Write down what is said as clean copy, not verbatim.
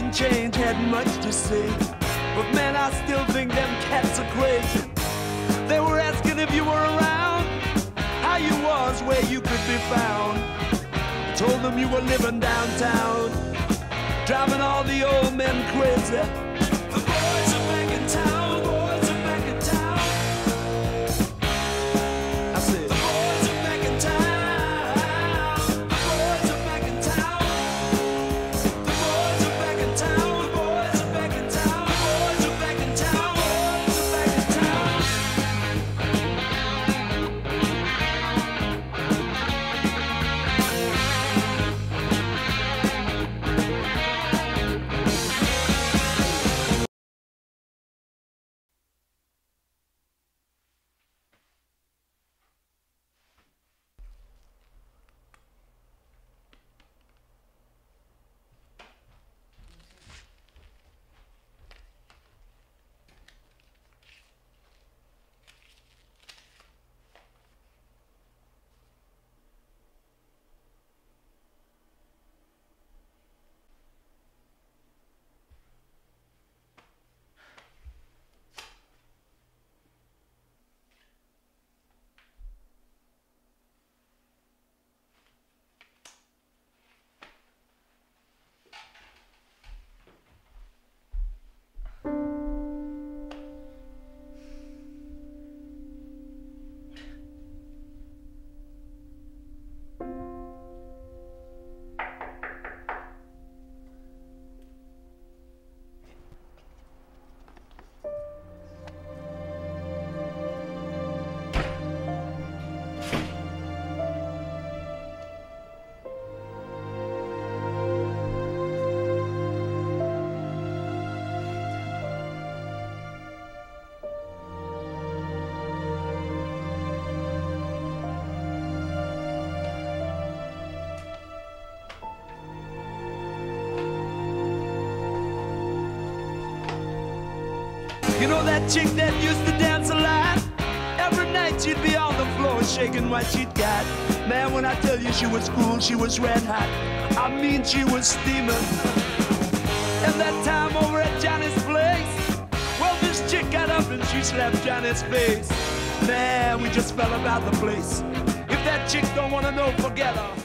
and change had much to say. But man, I still think them cats are crazy. They were asking if you were around, how you was, where you could be found. Told them you were living downtown, driving all the old men crazy. The boys are back in town, boys are back in town. I said, the boys are back in town, the boys are back in town. The boys are back in town, the boys are back in town, the boys are back in town, boys are back in town. You know that chick that used to dance a lot? Every night she'd be on the floor shaking what she'd got. Man, when I tell you she was cool, she was red hot. I mean, she was steaming. And that time over at Johnny's place, well, this chick got up and she slapped Johnny's face. Man, we just fell about the place. If that chick don't wanna know, forget her.